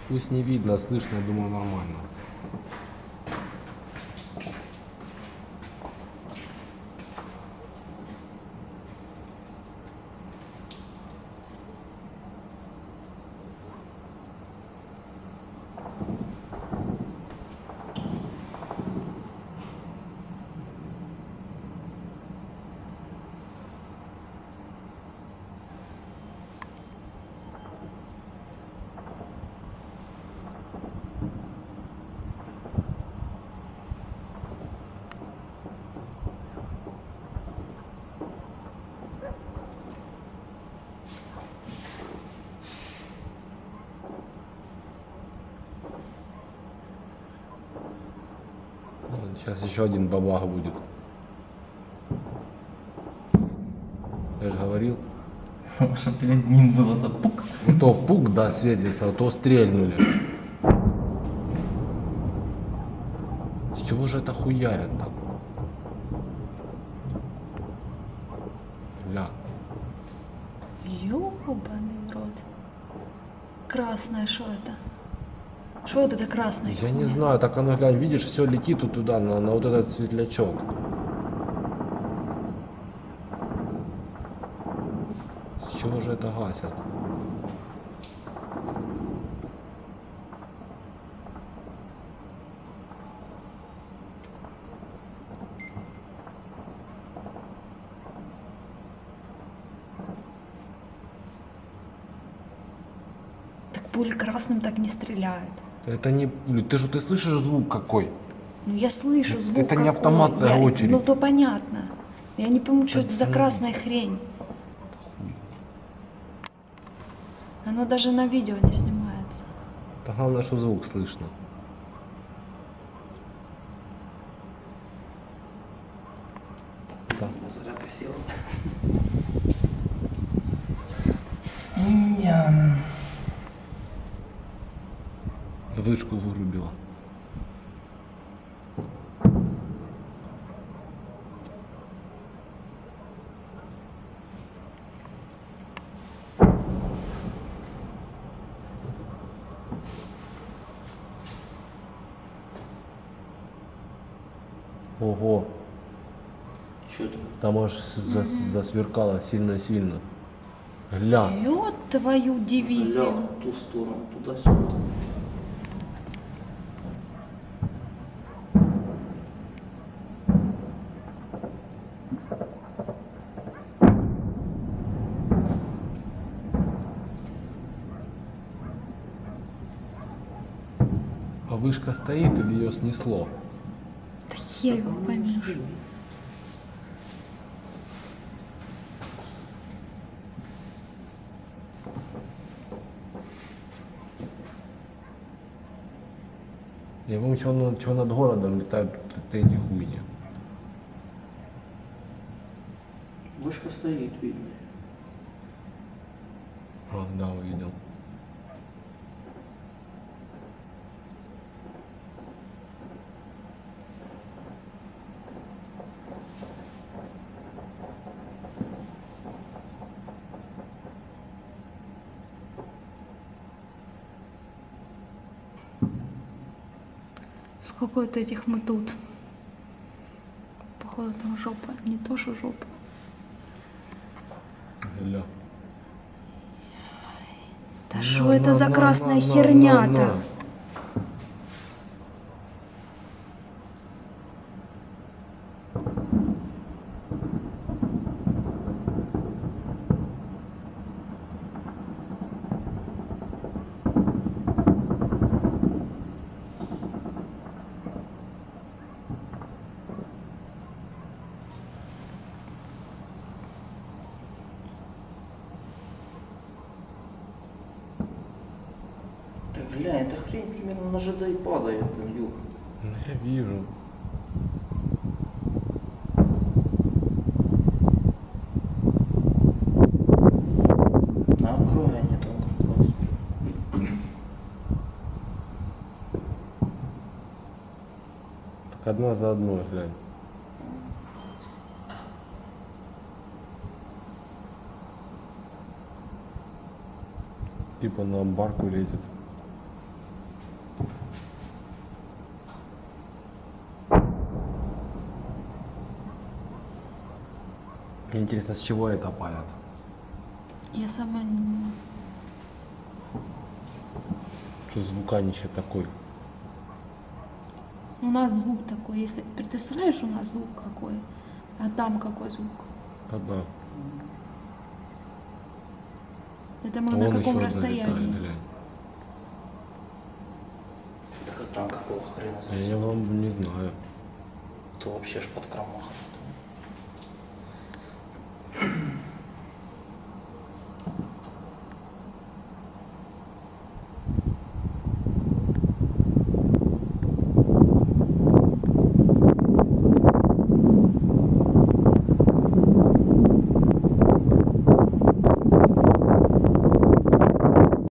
Пусть не видно, а слышно, я думаю, нормально. Сейчас еще один бабах будет. Я же говорил. Что перед ним было-то пук. То пук, да, светится, а то стрельнули. С чего же это хуярят так? Ля. Ёбаный в рот. Красное, что это? Что вот это красное? Я не знаю, так оно, глянь, видишь, все летит вот туда, на вот этот светлячок. С чего же это гасят? Так пули красным так не стреляют. Это не... Ты слышишь звук какой? Ну я слышу звук Это не какой. автоматная очередь. Ну то понятно. Я не пойму, что это за красная хрень. Оно даже на видео не снимается. Да главное, что звук слышно. Да. Зарядка села. Ня. Вышку вырубила. Ого, Что это? там аж засверкало сильно-сильно. Гля. Ёд твою Ля, дивизию. в ту сторону, туда-сюда. А вышка стоит или ее снесло? Да хер его поймешь. Я помню, что над городом летают эти хуйни. Вышка стоит, видно. А, да, увидел. Сколько вот этих мы тут? Походу там жопа. Не то, что жопа. Гля. Да что это за красная херня-то? Да гля, эта хрень примерно на ЖД и падает, блин, Юр. Ну, я вижу. На окраине там как раз. Так одна за одной, глянь. Типа на барку лезет. интересно, с чего это палят? Я сама не... Что звуканище такой? У нас звук такой. Если ты представляешь, у нас звук какой, а там какой звук. Да. Это мы на каком расстоянии? Так а там какого хрена Я вам не знаю. то вообще ж под кромахом.